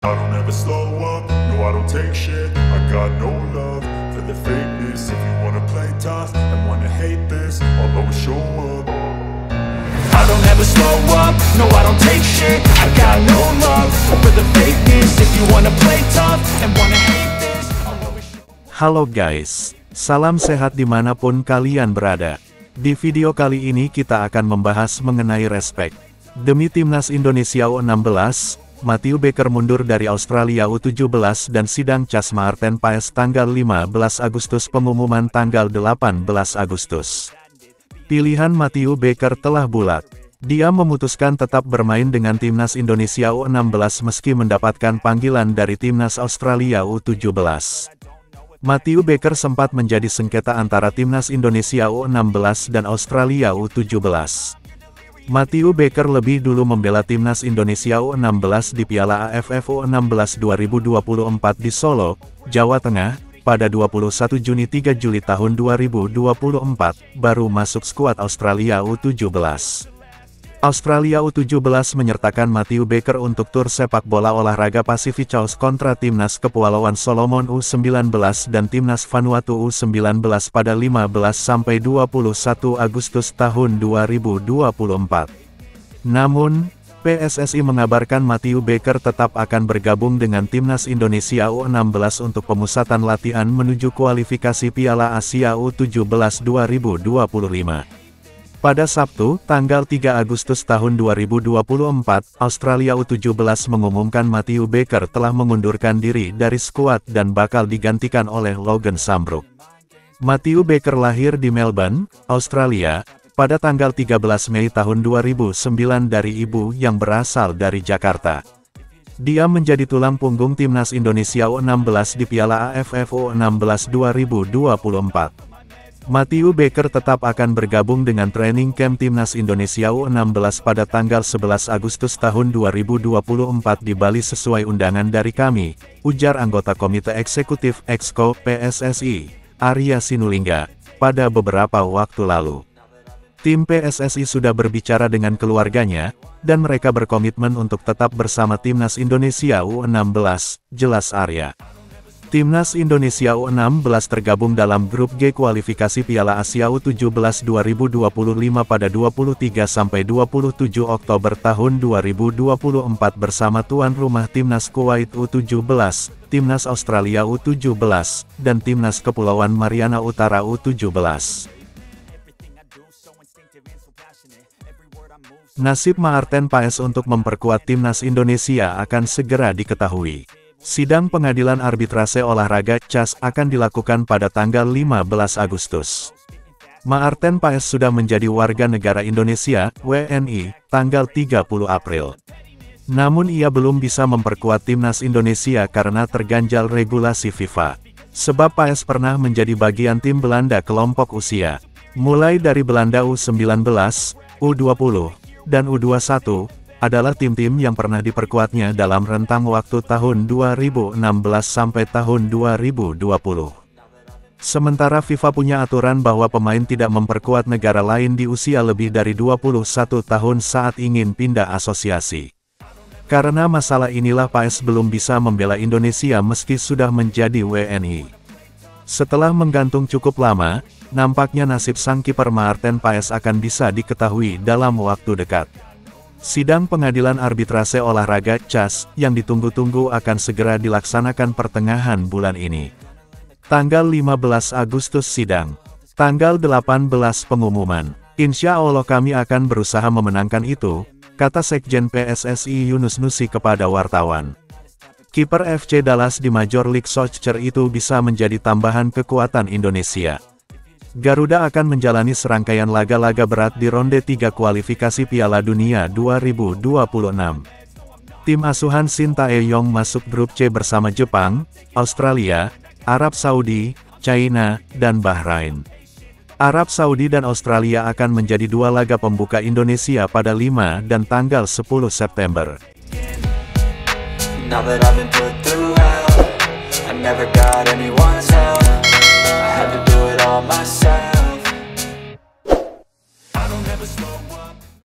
I don't ever slow up, no I don't take shit. I got no love for the fakeness. If you wanna play tough and wanna hate this, I'll always show up. I don't ever slow up, no I don't take shit. I got no love for the fakeness. If you wanna play tough and wanna hate this, I'll always show up. Halo guys, salam sehat dimanapun kalian berada. Di video kali ini kita akan membahas mengenai respek. Demi Timnas Indonesia U16, Matthew Baker mundur dari Australia U17 dan sidang Cas Maarten Paes tanggal 15 Agustus, pengumuman tanggal 18 Agustus. Pilihan Matthew Baker telah bulat. Dia memutuskan tetap bermain dengan Timnas Indonesia U16 meski mendapatkan panggilan dari Timnas Australia U17. Matthew Baker sempat menjadi sengketa antara Timnas Indonesia U16 dan Australia U17. Matthew Baker lebih dulu membela Timnas Indonesia U16 di Piala AFF U16 2024 di Solo, Jawa Tengah, pada 21 Juni 3 Juli tahun 2024, baru masuk skuad Australia U17. Australia U17 menyertakan Matthew Baker untuk tur sepak bola olahraga Pacific Coast kontra Timnas Kepulauan Solomon U19 dan Timnas Vanuatu U19 pada 15–21 Agustus tahun 2024. Namun, PSSI mengabarkan Matthew Baker tetap akan bergabung dengan Timnas Indonesia U16 untuk pemusatan latihan menuju kualifikasi Piala Asia U17 2025. Pada Sabtu, tanggal 3 Agustus tahun 2024, Australia U17 mengumumkan Matthew Baker telah mengundurkan diri dari skuad dan bakal digantikan oleh Logan Sambrook. Matthew Baker lahir di Melbourne, Australia, pada tanggal 13 Mei tahun 2009 dari ibu yang berasal dari Jakarta. Dia menjadi tulang punggung Timnas Indonesia U16 di Piala AFF U16 2024. Matthew Baker tetap akan bergabung dengan training camp Timnas Indonesia U16 pada tanggal 11 Agustus tahun 2024 di Bali sesuai undangan dari kami, ujar anggota Komite Eksekutif Exco PSSI, Arya Sinulinga, pada beberapa waktu lalu. Tim PSSI sudah berbicara dengan keluarganya, dan mereka berkomitmen untuk tetap bersama Timnas Indonesia U16, jelas Arya. Timnas Indonesia U16 tergabung dalam grup G kualifikasi Piala Asia U17 2025 pada 23–27 Oktober tahun 2024 bersama tuan rumah Timnas Kuwait U17, Timnas Australia U17, dan Timnas Kepulauan Mariana Utara U17. Nasib Maarten Paes untuk memperkuat Timnas Indonesia akan segera diketahui. Sidang pengadilan arbitrase olahraga CAS akan dilakukan pada tanggal 15 Agustus. Maarten Paes sudah menjadi warga negara Indonesia, WNI, tanggal 30 April. Namun ia belum bisa memperkuat Timnas Indonesia karena terganjal regulasi FIFA. Sebab Paes pernah menjadi bagian tim Belanda kelompok usia. Mulai dari Belanda U19, U20, dan U21, adalah tim-tim yang pernah diperkuatnya dalam rentang waktu tahun 2016 sampai tahun 2020. Sementara FIFA punya aturan bahwa pemain tidak memperkuat negara lain di usia lebih dari 21 tahun saat ingin pindah asosiasi. Karena masalah inilah Paes belum bisa membela Indonesia meski sudah menjadi WNI. Setelah menggantung cukup lama, nampaknya nasib sang kiper Maarten Paes akan bisa diketahui dalam waktu dekat. Sidang pengadilan arbitrase olahraga CAS yang ditunggu-tunggu akan segera dilaksanakan pertengahan bulan ini. Tanggal 15 Agustus sidang. Tanggal 18 pengumuman. Insya Allah kami akan berusaha memenangkan itu, kata Sekjen PSSI Yunus Nusi kepada wartawan. Kiper FC Dallas di Major League Soccer itu bisa menjadi tambahan kekuatan Indonesia. Garuda akan menjalani serangkaian laga-laga berat di ronde 3 kualifikasi Piala Dunia 2026. Tim asuhan Shin Tae-yong masuk grup C bersama Jepang, Australia, Arab Saudi, China, dan Bahrain. Arab Saudi dan Australia akan menjadi dua laga pembuka Indonesia pada 5 dan tanggal 10 September. I never got anyone's help. I had to do it all myself.